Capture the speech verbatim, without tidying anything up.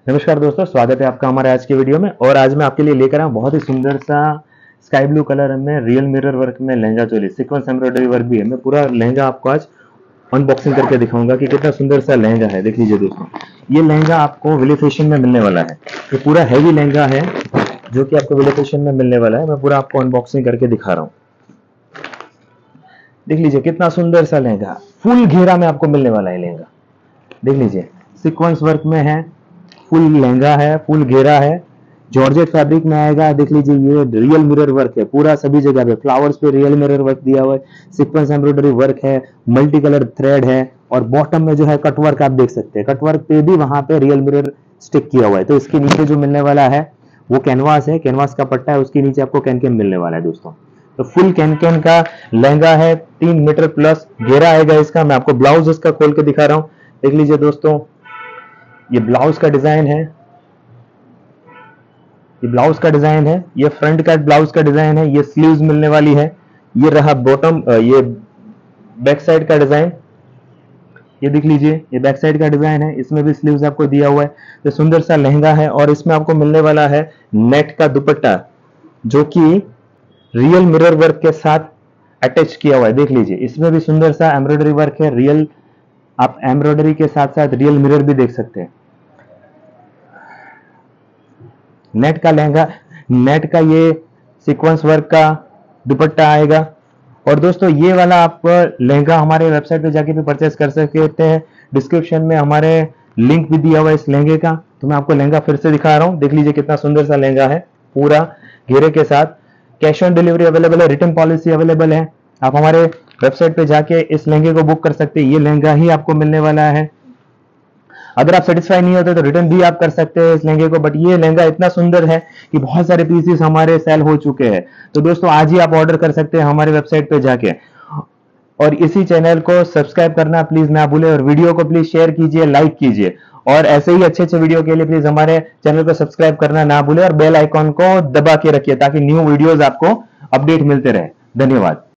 नमस्कार दोस्तों, स्वागत है आपका हमारे आज के वीडियो में। और आज मैं आपके लिए लेकर आया हूं बहुत ही सुंदर सा स्काई ब्लू कलर में रियल मिरर वर्क में lehenga choli, sequence embroidery work भी है। मैं पूरा लहंगा आपको आज अनबॉक्सिंग करके दिखाऊंगा कि कितना सुंदर सा लहंगा है। देख लीजिए दोस्तों, ये लहंगा आपको विले फैशन में मिलने वाला है। ये पूरा हैवी लहंगा है जो कि आपको विले फैशन में मिलने वाला है। मैं पूरा आपको अनबॉक्सिंग करके दिखा रहा हूँ। देख लीजिए कितना सुंदर सा लहंगा, फुल घेरा में आपको मिलने वाला है लहंगा। देख लीजिए सीक्वेंस वर्क में है, फुल लहंगा है, फुल घेरा है, जॉर्जेट फैब्रिक में आएगा। देख लीजिए ये रियल मिरर वर्क है, पूरा सभी जगह पे फ्लावर्स पे रियल मिरर वर्क दिया हुआ है, सीक्वेंस एम्ब्रॉयडरी वर्क है, मल्टी कलर थ्रेड है और बॉटम में जो है कटवर्क आप देख सकते हैं। कटवर्क पे भी वहां पे रियल मिरर स्टिक किया हुआ है। तो इसके नीचे जो मिलने वाला है वो कैनवास है, कैनवास का पट्टा है, उसके नीचे आपको कैन कैन मिलने वाला है दोस्तों। तो फुल कैन कैन का लहंगा है, तीन मीटर प्लस घेरा आएगा इसका। मैं आपको ब्लाउज इसका खोल के दिखा रहा हूँ। देख लीजिए दोस्तों, ये ब्लाउज का डिजाइन है, ये ब्लाउज का डिजाइन है, ये फ्रंट का ब्लाउज का डिजाइन है, ये स्लीव्स मिलने वाली है। ये रहा बॉटम, ये बैक साइड का डिजाइन, ये देख लीजिए ये बैक साइड का डिजाइन है, इसमें भी स्लीव्स आपको दिया हुआ है। तो सुंदर सा लहंगा है और इसमें आपको मिलने वाला है नेट का दुपट्टा जो कि रियल मिरर वर्क के साथ अटैच किया हुआ है। देख लीजिए इसमें भी सुंदर सा एम्ब्रॉयडरी वर्क है, रियल आप एम्ब्रॉयडरी के साथ साथ रियल मिरर भी देख सकते हैं। नेट का लहंगा, नेट का ये सीक्वेंस वर्क का दुपट्टा आएगा। और दोस्तों ये वाला आप लहंगा हमारे वेबसाइट पे जाके भी परचेस कर सकते हैं। डिस्क्रिप्शन में हमारे लिंक भी दिया हुआ है इस लहंगे का। तो मैं आपको लहंगा फिर से दिखा रहा हूँ। देख लीजिए कितना सुंदर सा लहंगा है, पूरा घेरे के साथ। कैश ऑन डिलीवरी अवेलेबल है, रिटर्न पॉलिसी अवेलेबल है। आप हमारे वेबसाइट पे जाके इस लहंगे को बुक कर सकते हैं। ये लहंगा ही आपको मिलने वाला है। अगर आप सेटिस्फाई नहीं होते तो रिटर्न भी आप कर सकते हैं इस लहंगे को। बट ये लहंगा इतना सुंदर है कि बहुत सारे पीसेस हमारे सेल हो चुके हैं। तो दोस्तों आज ही आप ऑर्डर कर सकते हैं हमारे वेबसाइट पे जाके। और इसी चैनल को सब्सक्राइब करना प्लीज ना भूलें और वीडियो को प्लीज शेयर कीजिए, लाइक कीजिए। और ऐसे ही अच्छे अच्छे वीडियो के लिए प्लीज हमारे चैनल को सब्सक्राइब करना ना भूलें और बेल आइकॉन को दबा के रखिए ताकि न्यू वीडियोस आपको अपडेट मिलते रहे। धन्यवाद।